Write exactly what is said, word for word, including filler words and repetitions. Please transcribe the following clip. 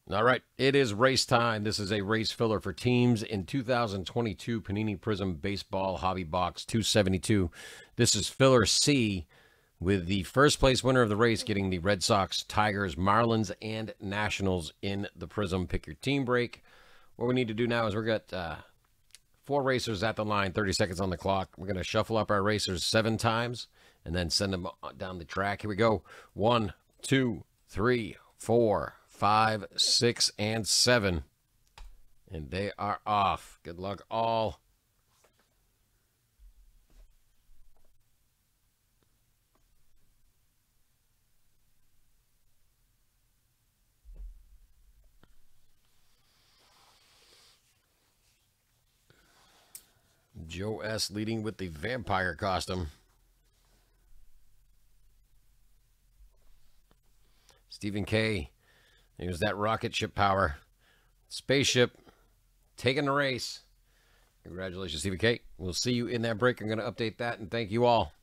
All right, it is race time. This is a race filler for teams in two thousand twenty-two Panini Prizm Baseball Hobby Box two seventy-two. This is filler C, with the first place winner of the race getting the Red Sox, Tigers, Marlins, and Nationals in the Prizm Pick Your Team break. What we need to do now is we've got uh, four racers at the line, thirty seconds on the clock. We're going to shuffle up our racers seven times and then send them down the track. Here we go. One, two, three, four, five, six, and seven. And they are off. Good luck all. Joe S. leading with the vampire costume. Stephen K. There's that rocket ship power. Spaceship taking the race. Congratulations, Stephen K. We'll see you in that break. I'm going to update that, and thank you all.